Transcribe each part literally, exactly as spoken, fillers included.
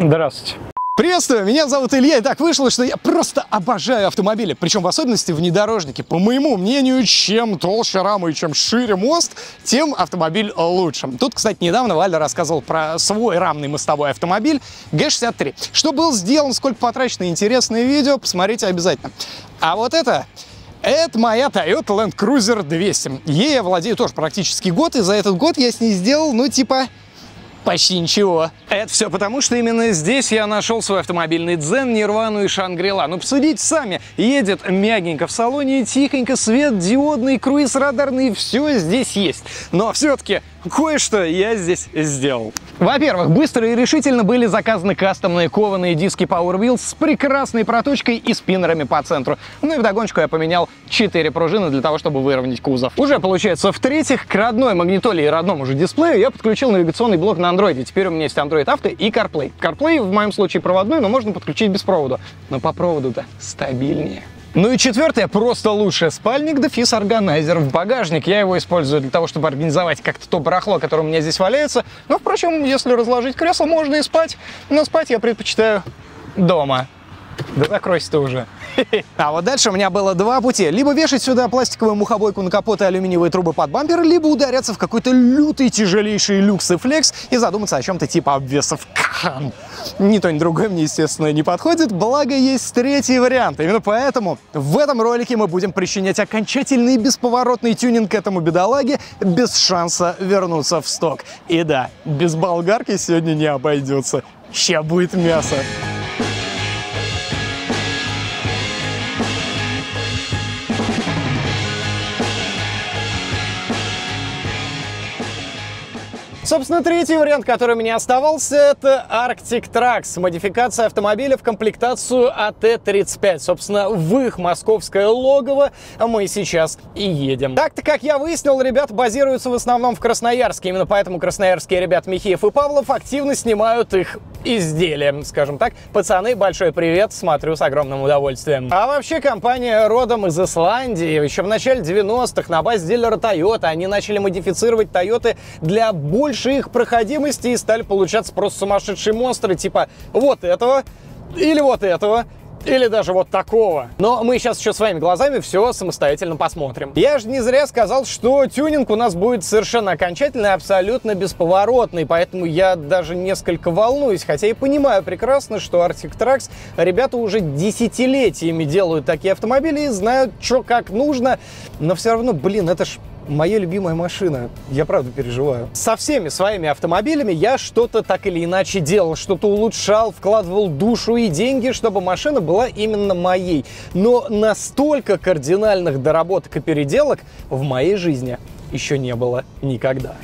Здравствуйте. Приветствую, меня зовут Илья, и так вышло, что я просто обожаю автомобили, причем в особенности внедорожники. По моему мнению, чем толще рама и чем шире мост, тем автомобиль лучше. Тут, кстати, недавно Валя рассказывал про свой рамный мостовой автомобиль Гэ шестьдесят три. Что был сделан, сколько потрачено, интересное видео, посмотрите обязательно. А вот это... Это моя Toyota Land Cruiser двести. Ей я владею тоже практически год, и за этот год я с ней сделал, ну, типа... почти ничего. Это все потому, что именно здесь я нашел свой автомобильный дзен, Нирвану и Шангри-Ла. Ну, посудите сами. Едет мягенько в салоне, тихонько, свет диодный, круиз радарный, все здесь есть. Но все-таки кое-что я здесь сделал. Во-первых, быстро и решительно были заказаны кастомные кованые диски Power Wheels с прекрасной проточкой и спиннерами по центру. Ну и вдогоночку я поменял четыре пружины для того, чтобы выровнять кузов. Уже получается, в-третьих, к родной магнитоле и родному же дисплею я подключил навигационный блок на андроиде. Теперь у меня есть Android Auto и CarPlay. CarPlay в моем случае проводной, но можно подключить без провода. Но по проводу-то стабильнее. Ну и четвертое, просто лучшее, спальник дефис органайзер в багажник. Я его использую для того, чтобы организовать как-то то барахло, которое у меня здесь валяется. Но, впрочем, если разложить кресло, можно и спать. Но спать я предпочитаю дома. Да закройся ты уже. А вот дальше у меня было два пути. Либо вешать сюда пластиковую мухобойку на капот и алюминиевые трубы под бампер, либо ударяться в какой-то лютый тяжелейший люкс и флекс и задуматься о чем-то типа обвесов. Ни то, ни другое мне, естественно, не подходит, благо есть третий вариант. Именно поэтому в этом ролике мы будем причинять окончательный бесповоротный тюнинг к этому бедолаге без шанса вернуться в сток. И да, без болгарки сегодня не обойдется. Ща будет мясо. Собственно, третий вариант, который у меня оставался, это Arctic Trucks. Модификация автомобиля в комплектацию А Т тридцать пять. Собственно, в их московское логово мы сейчас и едем. Так-то, как я выяснил, ребята базируются в основном в Красноярске. Именно поэтому красноярские ребята Михеев и Павлов активно снимают их изделия. Скажем так, пацаны, большой привет, смотрю с огромным удовольствием. А вообще, компания родом из Исландии. Еще в начале девяностых на базе дилера Toyota они начали модифицировать Toyota для больше их проходимости и стали получаться просто сумасшедшие монстры, типа вот этого, или вот этого, или даже вот такого. Но мы сейчас еще своими глазами все самостоятельно посмотрим. Я же не зря сказал, что тюнинг у нас будет совершенно окончательный, абсолютно бесповоротный, поэтому я даже несколько волнуюсь, хотя и понимаю прекрасно, что Arctic Trucks ребята уже десятилетиями делают такие автомобили и знают, что как нужно, но все равно, блин, это ж моя любимая машина. Я правда переживаю. Со всеми своими автомобилями я что-то так или иначе делал, что-то улучшал, вкладывал душу и деньги, чтобы машина была именно моей. Но настолько кардинальных доработок и переделок в моей жизни еще не было никогда.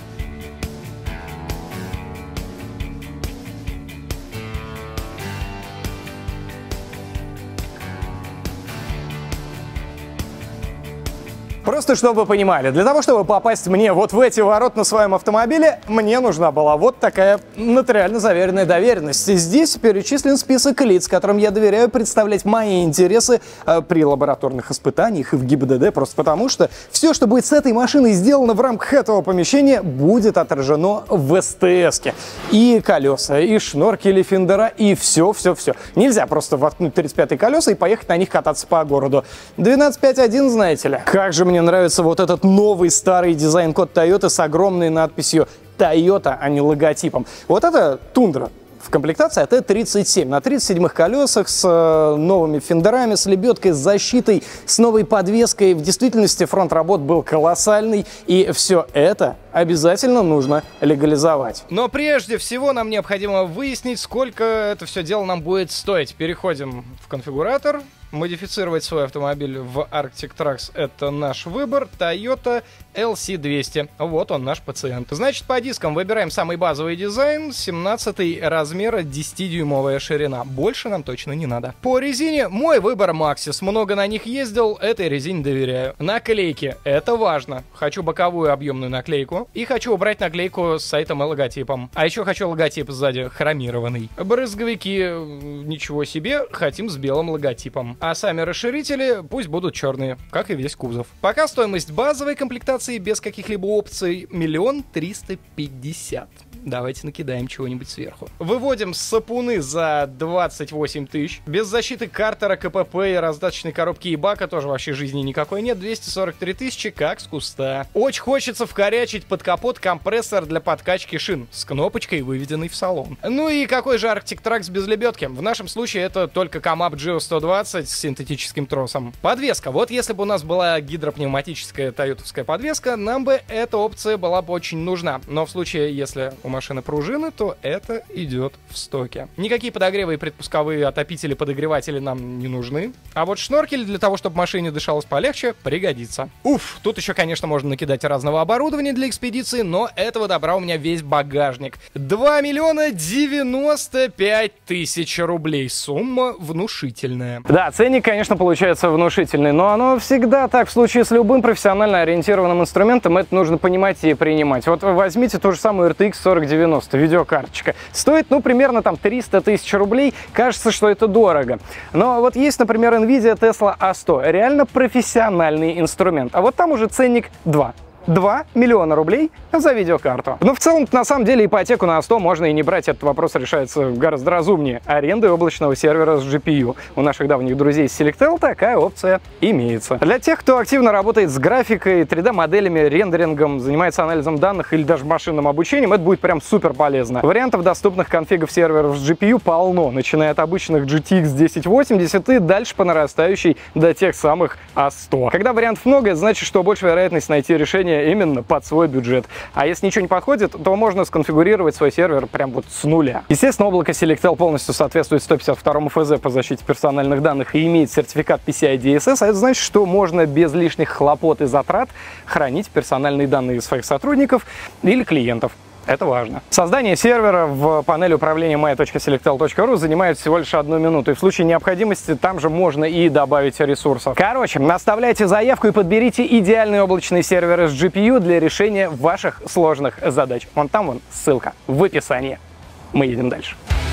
Просто чтобы вы понимали, для того, чтобы попасть мне вот в эти ворота на своем автомобиле, мне нужна была вот такая нотариально заверенная доверенность. И здесь перечислен список лиц, которым я доверяю представлять мои интересы э, при лабораторных испытаниях и в Г И Б Д Д, просто потому что все, что будет с этой машиной сделано в рамках этого помещения, будет отражено в эс тэ эске. И колеса, и шноркели, фендера, и все-все-все. Нельзя просто воткнуть тридцать пятые колеса и поехать на них кататься по городу. двенадцать пять один, знаете ли. Как же мне нравится вот этот новый старый дизайн-код Toyota с огромной надписью Toyota, а не логотипом. Вот это тундра. В комплектации А Т тридцать семь на тридцать седьмых колесах с э, новыми фендерами, с лебедкой, с защитой, с новой подвеской. В действительности фронт работ был колоссальный, и все это обязательно нужно легализовать. Но прежде всего нам необходимо выяснить, сколько это все дело нам будет стоить. Переходим в конфигуратор. Модифицировать свой автомобиль в Arctic Trucks — это наш выбор. Toyota Л С двести. Вот он, наш пациент. Значит, по дискам выбираем самый базовый дизайн. семнадцатый размер, десятидюймовая ширина. Больше нам точно не надо. По резине мой выбор Maxxis. Много на них ездил, этой резине доверяю. Наклейки. Это важно. Хочу боковую объемную наклейку. И хочу убрать наклейку с сайтом и логотипом. А еще хочу логотип сзади хромированный. Брызговики. Ничего себе. Хотим с белым логотипом. А сами расширители пусть будут черные, как и весь кузов. Пока стоимость базовой комплектации без каких-либо опций миллион триста пятьдесят. давайте накидаем чего-нибудь сверху. Выводим сапуны за двадцать восемь тысяч. Без защиты картера, КПП и раздаточной коробки и бака тоже вообще жизни никакой нет. двести сорок три тысячи как с куста. Очень хочется вкорячить под капот компрессор для подкачки шин с кнопочкой, выведенной в салон. Ну и какой же Arctic Trax без лебедки? В нашем случае это только Камап Geo сто двадцать с синтетическим тросом. Подвеска. Вот если бы у нас была гидропневматическая тойотовская подвеска, нам бы эта опция была бы очень нужна. Но в случае, если у машины пружины, то это идет в стоке. Никакие подогревы и предпусковые отопители, подогреватели нам не нужны. А вот шноркель для того, чтобы машине дышалось полегче, пригодится. Уф, тут еще, конечно, можно накидать разного оборудования для экспедиции, но этого добра у меня весь багажник. два миллиона девяносто пять тысяч рублей. Сумма внушительная. Да, ценник, конечно, получается внушительный, но оно всегда так. В случае с любым профессионально ориентированным инструментом это нужно понимать и принимать. Вот возьмите ту же самую эр ти икс сорок девяносто, видеокарточка. Стоит, ну, примерно там триста тысяч рублей. Кажется, что это дорого. Но вот есть, например, NVIDIA Tesla а сто. Реально профессиональный инструмент. А вот там уже ценник два. два миллиона рублей за видеокарту. Но в целом, на самом деле, ипотеку на а сто можно и не брать. Этот вопрос решается гораздо разумнее. Аренда облачного сервера с джи пи ю. У наших давних друзей из Selectel такая опция имеется. Для тех, кто активно работает с графикой, три дэ-моделями, рендерингом, занимается анализом данных или даже машинным обучением, это будет прям супер полезно. Вариантов доступных конфигов серверов с джи пи ю полно, начиная от обычных джи ти экс десять восемьдесят и дальше по нарастающей до тех самых а сто. Когда вариантов много, это значит, что больше вероятность найти решение именно под свой бюджет. А если ничего не подходит, то можно сконфигурировать свой сервер прям вот с нуля. Естественно, облако Selectel полностью соответствует сто пятьдесят второму эф зэ по защите персональных данных и имеет сертификат пи си ай ди эс эс, а это значит, что можно без лишних хлопот и затрат хранить персональные данные своих сотрудников или клиентов. Это важно. Создание сервера в панели управления май точка селектел точка ру занимает всего лишь одну минуту. И в случае необходимости там же можно и добавить ресурсов. Короче, оставляйте заявку и подберите идеальные облачные серверы с джи пи ю для решения ваших сложных задач. Вон там вон ссылка в описании. Мы едем дальше.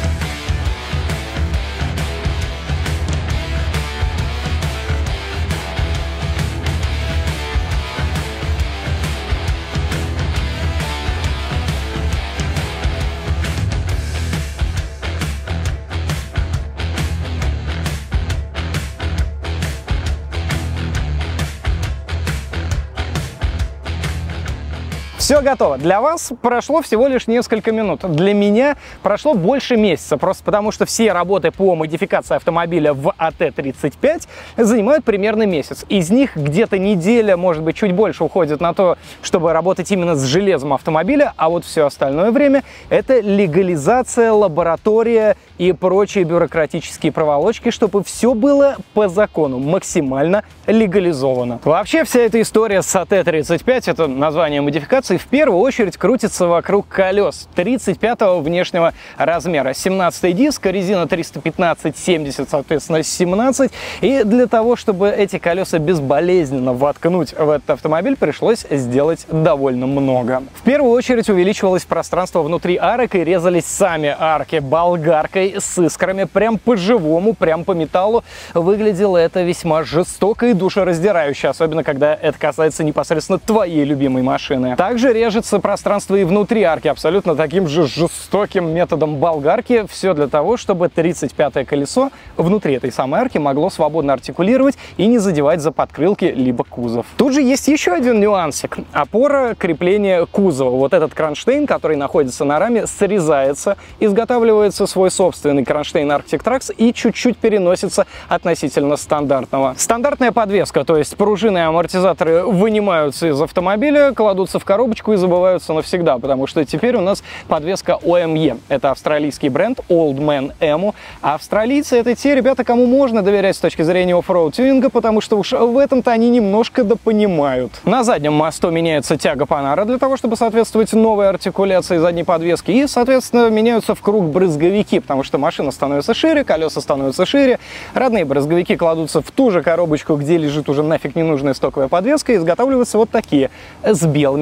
Все готово. Для вас прошло всего лишь несколько минут. Для меня прошло больше месяца, просто потому что все работы по модификации автомобиля в а тэ тридцать пять занимают примерно месяц. Из них где-то неделя, может быть, чуть больше уходит на то, чтобы работать именно с железом автомобиля, а вот все остальное время — это легализация, лаборатория и прочие бюрократические проволочки, чтобы все было по закону, максимально легализовано. Вообще вся эта история с а тэ тридцать пять, это название модификации, в первую очередь крутится вокруг колес тридцать пятого внешнего размера. семнадцатый диск, резина триста пятнадцать семьдесят, соответственно, семнадцать. И для того, чтобы эти колеса безболезненно воткнуть в этот автомобиль, пришлось сделать довольно много. В первую очередь увеличивалось пространство внутри арок и резались сами арки болгаркой с искрами. Прям по-живому, прям по металлу. Выглядело это весьма жестоко и душераздирающе, особенно когда это касается непосредственно твоей любимой машины. Также режется пространство и внутри арки абсолютно таким же жестоким методом болгарки. Все для того, чтобы тридцать пятое колесо внутри этой самой арки могло свободно артикулировать и не задевать за подкрылки либо кузов. Тут же есть еще один нюансик. Опора крепления кузова. Вот этот кронштейн, который находится на раме, срезается, изготавливается свой собственный кронштейн Arctic Trax и чуть-чуть переносится относительно стандартного. Стандартная подвеска, то есть пружины и амортизаторы вынимаются из автомобиля, кладутся в коробочку и забываются навсегда, потому что теперь у нас подвеска о эм и. Это австралийский бренд Old Man Emu. А австралийцы — это те ребята, кому можно доверять с точки зрения оффроуд тюнинга, потому что уж в этом-то они немножко допонимают. На заднем мосту меняется тяга Panhard для того, чтобы соответствовать новой артикуляции задней подвески, и, соответственно, меняются в круг брызговики, потому что машина становится шире, колеса становятся шире, родные брызговики кладутся в ту же коробочку, где лежит уже нафиг ненужная стоковая подвеска, и изготавливаются вот такие с белыми логотипами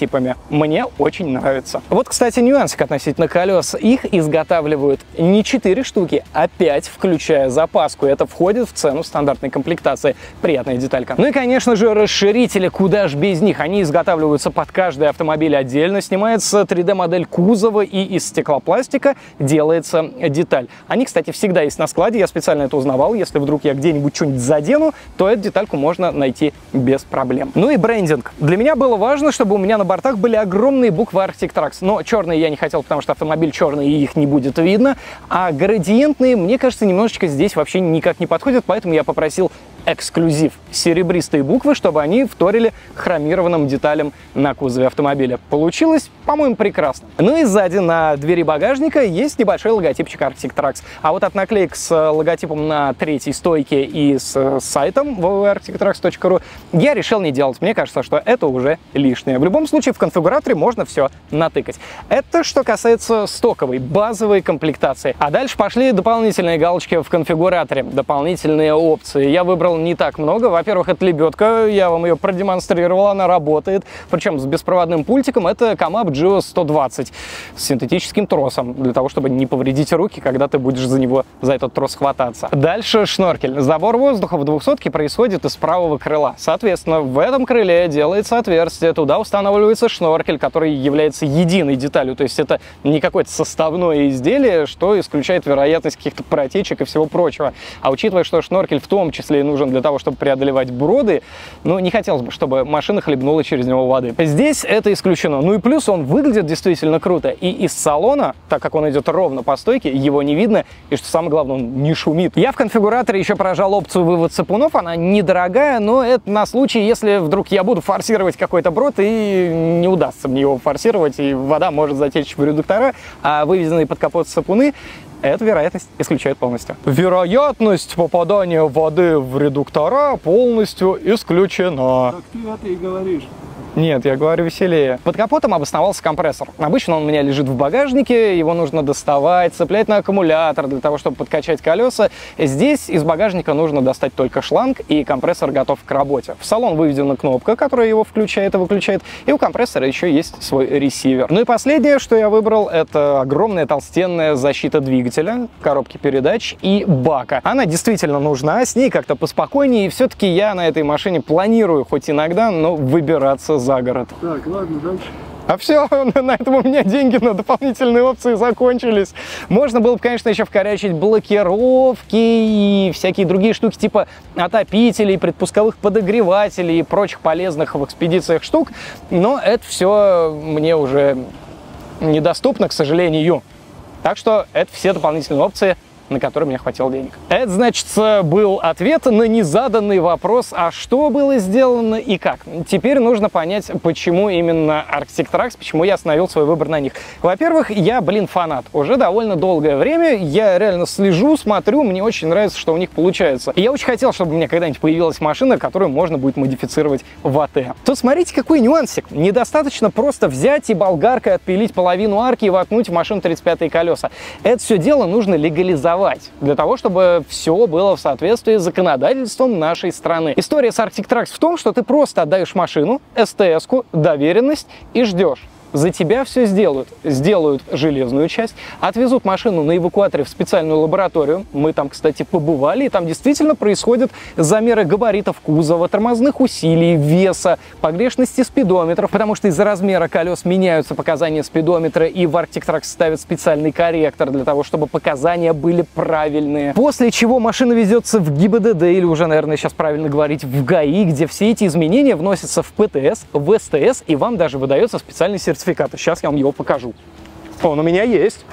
логотипами. Мне очень нравится. Вот, кстати, нюансик относительно колес. Их изготавливают не четыре штуки, а пять, включая запаску. Это входит в цену стандартной комплектации. Приятная деталька. Ну и, конечно же, расширители, куда ж без них. Они изготавливаются под каждый автомобиль отдельно. Снимается три дэ модель кузова, и из стеклопластика делается деталь. Они, кстати, всегда есть на складе. Я специально это узнавал. Если вдруг я где-нибудь что-нибудь задену, то эту детальку можно найти без проблем. Ну и брендинг. Для меня было важно, чтобы у меня на бортах были огромные буквы Arctic Trucks. Но черные я не хотел, потому что автомобиль черный, и их не будет видно. А градиентные, мне кажется, немножечко здесь вообще никак не подходят, поэтому я попросил эксклюзив серебристые буквы, чтобы они вторили хромированным деталям на кузове автомобиля. Получилось, по-моему, прекрасно. Ну и сзади на двери багажника есть небольшой логотипчик Arctic Trucks. А вот от наклеек с логотипом на третьей стойке и с сайтом вэ вэ вэ точка арктик тракс точка ру я решил не делать. Мне кажется, что это уже лишнее. В любом случае, в конфигураторе можно все натыкать. Это что касается стоковой, базовой комплектации. А дальше пошли дополнительные галочки в конфигураторе, дополнительные опции. Я выбрал не так много. Во-первых, это лебедка, я вам ее продемонстрировал, она работает, причем с беспроводным пультиком. Это Камап Джио сто двадцать с синтетическим тросом, для того, чтобы не повредить руки, когда ты будешь за него, за этот трос хвататься. Дальше шноркель. Забор воздуха в двухсотке происходит из правого крыла. Соответственно, в этом крыле делается отверстие, туда устанавливается шноркель, который является единой деталью, то есть это не какое-то составное изделие, что исключает вероятность каких-то протечек и всего прочего. А учитывая, что шноркель в том числе и нужен для того, чтобы преодолевать броды, ну, не хотелось бы, чтобы машина хлебнула через него воды. Здесь это исключено. Ну и плюс он выглядит действительно круто. И из салона, так как он идет ровно по стойке, его не видно, и что самое главное, он не шумит. Я в конфигураторе еще прожал опцию вывод цепунов, она недорогая, но это на случай, если вдруг я буду форсировать какой-то брод, и не удастся мне его форсировать, и вода может затечь в редуктора, а выведенные под капот цепуны эту вероятность исключает полностью. Вероятность попадания воды в редуктора полностью исключена. Так ты это и говоришь. Нет, я говорю веселее. Под капотом обосновался компрессор. Обычно он у меня лежит в багажнике, его нужно доставать, цеплять на аккумулятор для того, чтобы подкачать колеса. Здесь из багажника нужно достать только шланг, и компрессор готов к работе. В салон выведена кнопка, которая его включает и выключает, и у компрессора еще есть свой ресивер. Ну и последнее, что я выбрал, это огромная толстенная защита двигателя, коробки передач и бака. Она действительно нужна, с ней как-то поспокойнее, и все-таки я на этой машине планирую хоть иногда, но выбираться за город. Так, ладно, дальше. А все, на этом у меня деньги на дополнительные опции закончились. Можно было бы, конечно, еще вкорячить блокировки и всякие другие штуки, типа отопителей, предпусковых подогревателей и прочих полезных в экспедициях штук, но это все мне уже недоступно, к сожалению. Так что это все дополнительные опции, на которые мне хватило денег. Это, значит, был ответ на незаданный вопрос, а что было сделано и как. Теперь нужно понять, почему именно Arctic Trucks, почему я остановил свой выбор на них. Во-первых, я, блин, фанат. Уже довольно долгое время я реально слежу, смотрю, мне очень нравится, что у них получается. И я очень хотел, чтобы у меня когда-нибудь появилась машина, которую можно будет модифицировать в эй ти. Тут смотрите, какой нюансик. Недостаточно просто взять и болгаркой отпилить половину арки и воткнуть в машину тридцать пятые колеса. Это все дело нужно легализовать, для того, чтобы все было в соответствии с законодательством нашей страны. История с Arctic Trucks в том, что ты просто отдаешь машину, эс тэ эс-ку, доверенность и ждешь. За тебя все сделают. Сделают железную часть, отвезут машину на эвакуаторе в специальную лабораторию. Мы там, кстати, побывали, и там действительно происходят замеры габаритов кузова, тормозных усилий, веса, погрешности спидометров, потому что из-за размера колес меняются показания спидометра, и в Arctic Trucks ставят специальный корректор для того, чтобы показания были правильные. После чего машина везется в гэ и бэ дэ дэ, или уже, наверное, сейчас правильно говорить, в ГАИ, где все эти изменения вносятся в пэ тэ эс, в эс тэ эс, и вам даже выдается специальный сертификат. Сейчас я вам его покажу. Он у меня есть.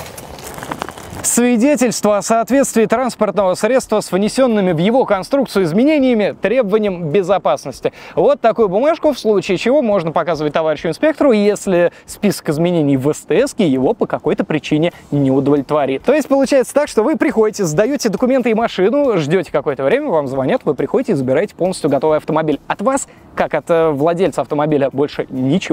Свидетельство о соответствии транспортного средства с внесенными в его конструкцию изменениями требованиям безопасности. Вот такую бумажку, в случае чего можно показывать товарищу инспектору, если список изменений в эс тэ эс его по какой-то причине не удовлетворит. То есть получается так, что вы приходите, сдаете документы и машину, ждете какое-то время, вам звонят, вы приходите и забираете полностью готовый автомобиль. От вас, как от владельца автомобиля, больше ничего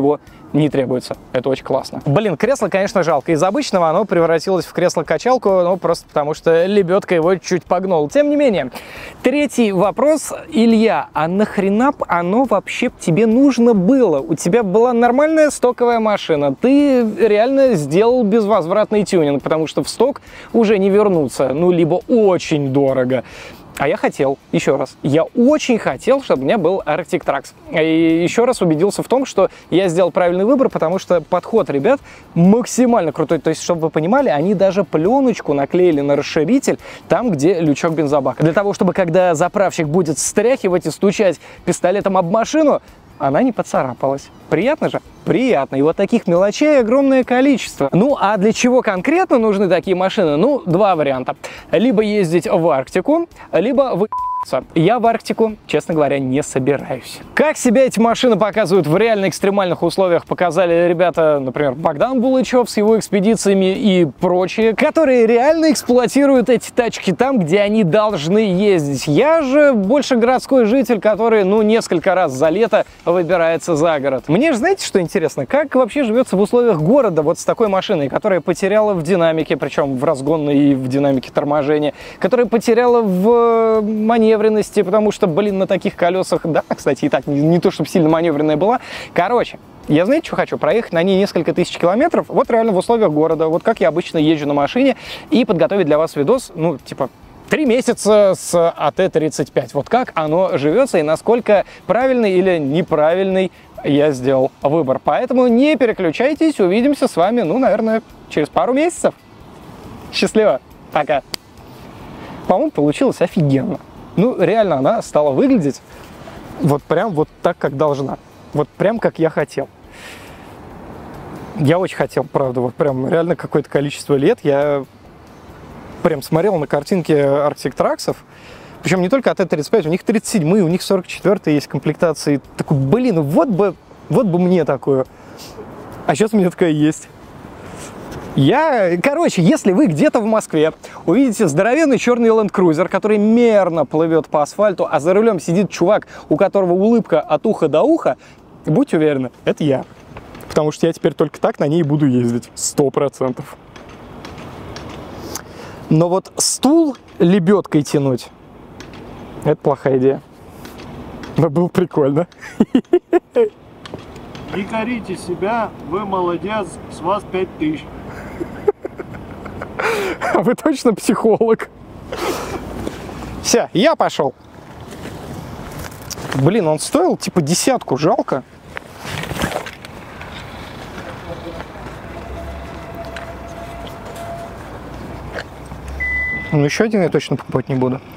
не требуется. Это очень классно. Блин, кресло, конечно, жалко. Из обычного оно превратилось в кресло-качалку, ну, просто потому что лебедка его чуть погнул. Тем не менее, третий вопрос. Илья, а нахрена б оно вообще тебе нужно было? У тебя была нормальная стоковая машина. Ты реально сделал безвозвратный тюнинг, потому что в сток уже не вернуться. Ну, либо очень дорого. А я хотел, еще раз, я очень хотел, чтобы у меня был Arctic Trax. И еще раз убедился в том, что я сделал правильный выбор, потому что подход ребят максимально крутой. То есть, чтобы вы понимали, они даже пленочку наклеили на расширитель там, где лючок бензобака. Для того, чтобы когда заправщик будет стряхивать и стучать пистолетом об машину, она не поцарапалась. Приятно же? Приятно. И вот таких мелочей огромное количество. Ну, а для чего конкретно нужны такие машины? Ну, два варианта. Либо ездить в Арктику, либо в... Я в Арктику, честно говоря, не собираюсь. Как себя эти машины показывают в реально экстремальных условиях, показали ребята, например, Богдан Булычев с его экспедициями и прочие, которые реально эксплуатируют эти тачки там, где они должны ездить. Я же больше городской житель, который, ну, несколько раз за лето выбирается за город. Мне же, знаете, что интересно? Как вообще живется в условиях города вот с такой машиной, которая потеряла в динамике, причем в разгонной и в динамике торможения, которая потеряла в маневре, потому что, блин, на таких колесах, да, кстати, и так, не, не то, чтобы сильно маневренная была. Короче, я, знаете, что хочу? Проехать на ней несколько тысяч километров, вот реально в условиях города, вот как я обычно езжу на машине, и подготовить для вас видос, ну, типа, три месяца с А Т тридцать пять. Вот как оно живется и насколько правильный или неправильный я сделал выбор. Поэтому не переключайтесь, увидимся с вами, ну, наверное, через пару месяцев. Счастливо, пока. По-моему, получилось офигенно. Ну, реально, она стала выглядеть вот прям вот так, как должна. Вот прям, как я хотел. Я очень хотел, правда, вот прям реально какое-то количество лет. Я прям смотрел на картинки Arctic Trax'ов. Причем не только А Т тридцать пять, у них тридцать седьмые, у них сорок четвёртые есть комплектации. Такой, блин, вот бы, вот бы мне такую. А сейчас у меня такая есть. Я, короче, если вы где-то в Москве увидите здоровенный черный Land Cruiser, который мерно плывет по асфальту, а за рулем сидит чувак, у которого улыбка от уха до уха, будьте уверены, это я. Потому что я теперь только так на ней буду ездить. Сто процентов. Но вот стул лебедкой тянуть — это плохая идея. Но было прикольно. Не корите себя, вы молодец, с вас пять тысяч. А вы точно психолог? Все, я пошел. Блин, он стоил типа десятку, жалко. Ну, еще один я точно покупать не буду.